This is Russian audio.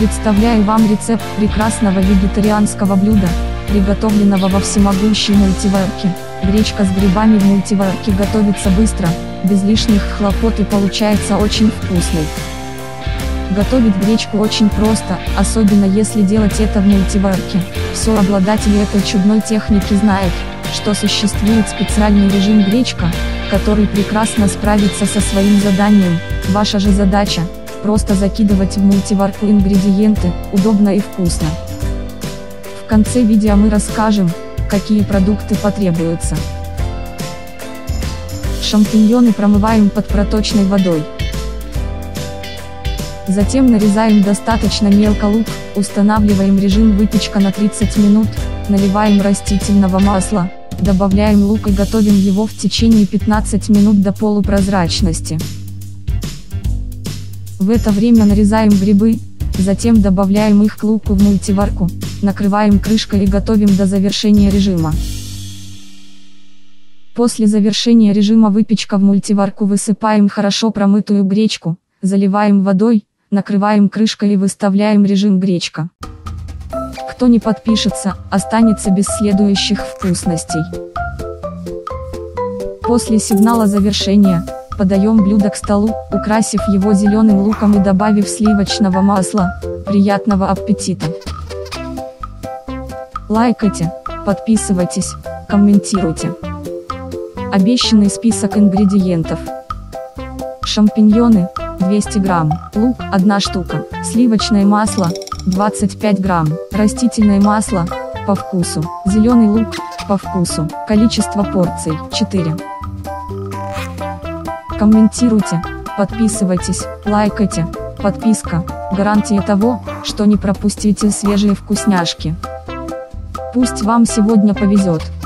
Представляю вам рецепт прекрасного вегетарианского блюда, приготовленного во всемогущей мультиварке. Гречка с грибами в мультиварке готовится быстро, без лишних хлопот и получается очень вкусной. Готовить гречку очень просто, особенно если делать это в мультиварке. Все обладатели этой чудной техники знают, что существует специальный режим гречка, который прекрасно справится со своим заданием. Ваша же задача – просто закидывать в мультиварку ингредиенты, удобно и вкусно. В конце видео мы расскажем, какие продукты потребуются. Шампиньоны промываем под проточной водой. Затем нарезаем достаточно мелко лук, устанавливаем режим выпечка на 30 минут, наливаем растительного масла, добавляем лук и готовим его в течение 15 минут до полупрозрачности. В это время нарезаем грибы, затем добавляем их к луку в мультиварку, накрываем крышкой и готовим до завершения режима. После завершения режима выпечка в мультиварку высыпаем хорошо промытую гречку, заливаем водой, накрываем крышкой и выставляем режим гречка. Кто не подпишется, останется без следующих вкусностей. После сигнала завершения, подаем блюдо к столу, украсив его зеленым луком и добавив сливочного масла. Приятного аппетита! Лайкайте, подписывайтесь, комментируйте. Обещанный список ингредиентов: шампиньоны 200 грамм, лук 1 штука, сливочное масло 25 грамм, растительное масло по вкусу, зеленый лук по вкусу, количество порций 4. Комментируйте, подписывайтесь, лайкайте. Подписка – гарантия того, что не пропустите свежие вкусняшки. Пусть вам сегодня повезет.